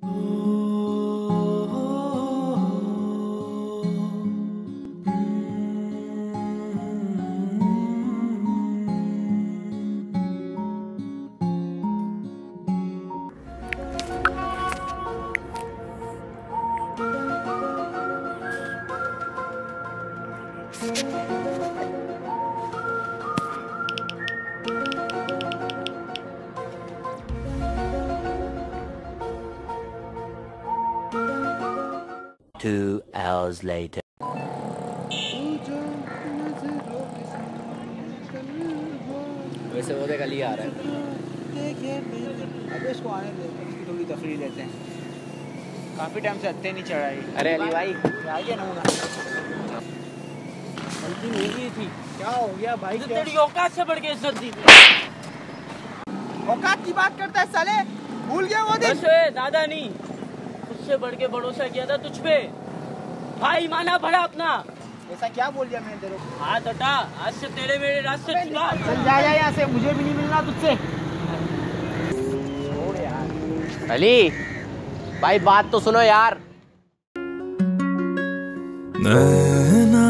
2 hours later. वैसे वो देखा लिया आ रहा है। अबे इसको आने दे, इसकी थोड़ी तफरीह लेते हैं। काफी टाइम से हत्ते नहीं चढ़ाई। अरे अली भाई आ गया ना गलती नहीं हुई थी। क्या हो गया भाई? तेरी औकात से बढ़ के इज्जत दी। औकात की बात करता है साले, भूल गया वो दिन? दादा नहीं, उससे बढ़ के भरोसा किया था तुझ पे। भाई माना भरा अपना। ऐसा क्या बोल दिया मैंने तेरे को? हाथ हटा, आज से तेरे मेरे रास्ते छुड़ा। चल जा यहाँ से, मुझे भी नहीं मिलना तुझसे। छोड़ यार। अली भाई बात तो सुनो यार। नैना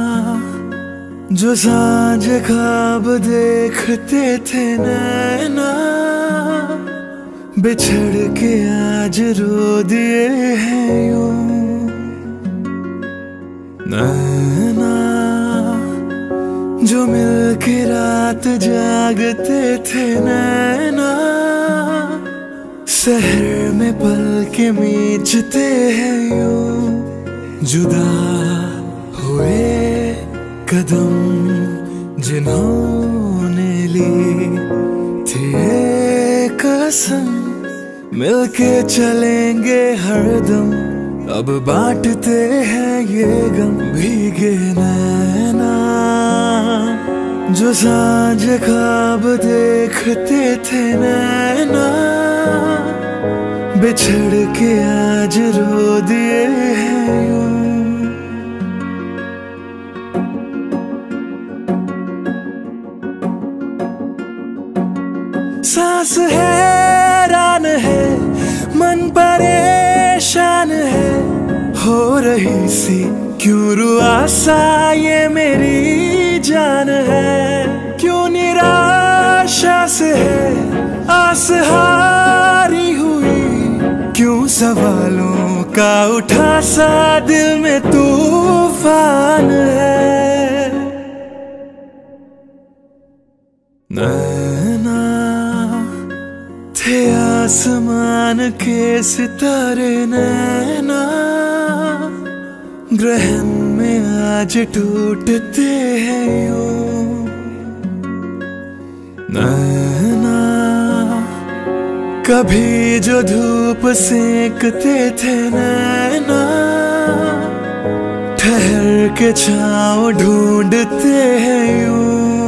जो सांझ ख्वाब देखते थे, नैना बिछड़ के आज रो दिए हैं यूं। नैना जो मिल के रात जागते थे, नैना शहर में पल के मीचते हैं यूं। जुदा हुए कदम जिन्होंने ली थी एक कसम, मिलके चलेंगे हरदम, अब बांटते हैं ये गम। भीगे नैना जो सांझ ख्वाब देखते थे, नैना बिछड़ के आज रो दिए हैं यूं। सांस हैरान है, मन परेशान है, हो रही सी क्यों रुआसा ये मेरी जान है। क्यों निराशा से है आस हारी हुई, क्यों सवालों का उठा सा दिल में तूफान है। नैना थे आसमान के सितारे, नैना ग्रहण में आज टूटते हैं यूं। नैना कभी जो धूप सेकते थे, नैना ठहर के छाँव ढूंढते हैं यूं।